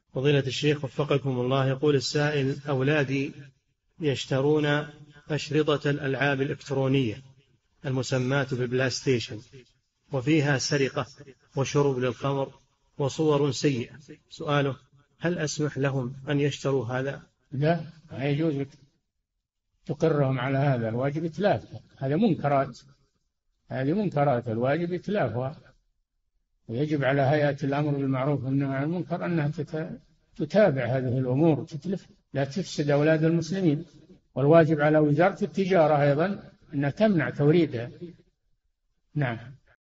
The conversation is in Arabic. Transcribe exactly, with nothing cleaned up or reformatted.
فضيلة الشيخ وفقكم الله، يقول السائل: أولادي يشترون أشرطة الألعاب الإلكترونية المسماة ببلاي ستيشن، وفيها سرقة وشرب للخمر وصور سيئة. سؤاله: هل أسمح لهم أن يشتروا هذا؟ لا، ما يجوز تقرهم على هذا، الواجب إتلافها. هذا منكرات، هذه منكرات، الواجب إتلافها. ويجب على هيئة الأمر بالمعروف والنهي عن المنكر أنها تتابع هذه الأمور وتتلف، لا تفسد أولاد المسلمين. والواجب على وزارة التجارة أيضا أنها تمنع توريدها. نعم.